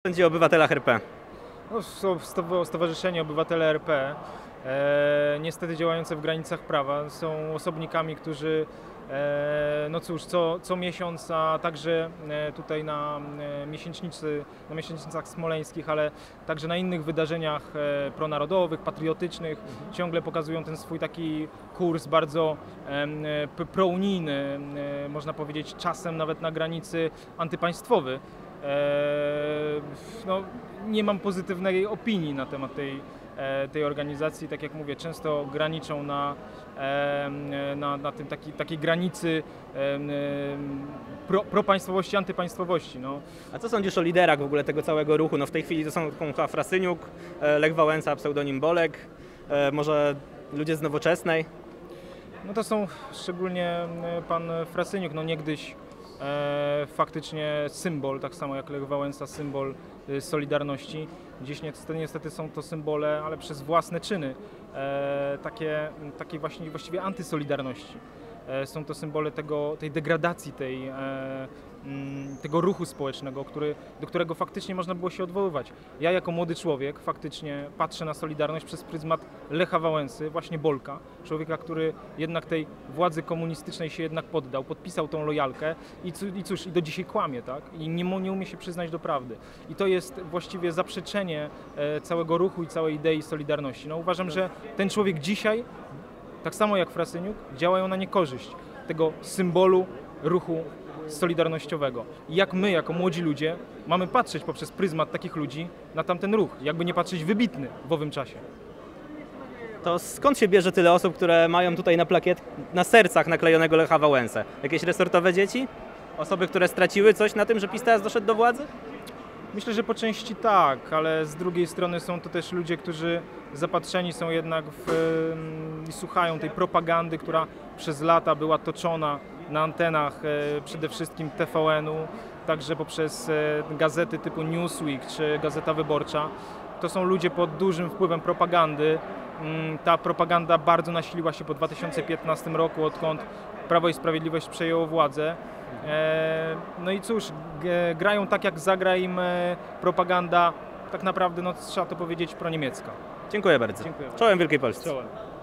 Sądzi o obywatelach RP. No, Stowarzyszenie Obywatele RP, niestety działające w granicach prawa, są osobnikami, którzy no cóż, co miesiąc, a także tutaj na miesięcznicach smoleńskich, ale także na innych wydarzeniach pronarodowych, patriotycznych, ciągle pokazują ten swój taki kurs bardzo prounijny, można powiedzieć czasem nawet na granicy antypaństwowy. No, nie mam pozytywnej opinii na temat tej organizacji. Tak jak mówię, często graniczą na tym takiej granicy propaństwowości, antypaństwowości. No. A co sądzisz o liderach w ogóle tego całego ruchu? No w tej chwili to są Frasyniuk, Lech Wałęsa, pseudonim Bolek, może ludzie z Nowoczesnej? No to są szczególnie pan Frasyniuk, no niegdyś faktycznie symbol, tak samo jak Lech Wałęsa, symbol Solidarności. Dziś niestety są to symbole, ale przez własne czyny, takiej właściwie antysolidarności. Są to symbole tej degradacji, tego ruchu społecznego, do którego faktycznie można było się odwoływać. Ja jako młody człowiek faktycznie patrzę na Solidarność przez pryzmat Lecha Wałęsy, właśnie Bolka, człowieka, który jednak tej władzy komunistycznej się jednak poddał, podpisał tą lojalkę i cóż, i do dzisiaj kłamie, tak? I nie umie się przyznać do prawdy. I to jest właściwie zaprzeczenie całego ruchu i całej idei Solidarności. No, uważam, że ten człowiek dzisiaj, tak samo jak Frasyniuk, działają na niekorzyść tego symbolu ruchu solidarnościowego. I jak my, jako młodzi ludzie, mamy patrzeć poprzez pryzmat takich ludzi na tamten ruch, jakby nie patrzeć wybitny w owym czasie. To skąd się bierze tyle osób, które mają tutaj na sercach naklejonego Lecha Wałęsę? Jakieś resortowe dzieci? Osoby, które straciły coś na tym, że PiS teraz doszedł do władzy? Myślę, że po części tak, ale z drugiej strony są to też ludzie, którzy zapatrzeni są jednak i słuchają tej propagandy, która przez lata była toczona na antenach przede wszystkim TVN-u, także poprzez gazety typu Newsweek czy Gazeta Wyborcza. To są ludzie pod dużym wpływem propagandy. Ta propaganda bardzo nasiliła się po 2015 roku, odkąd Prawo i Sprawiedliwość przejęło władzę. No i cóż, grają tak, jak zagra im propaganda, tak naprawdę, no, trzeba to powiedzieć, proniemiecka. Dziękuję bardzo. Dziękuję. Czołem Wielkiej Polsce. Czołem.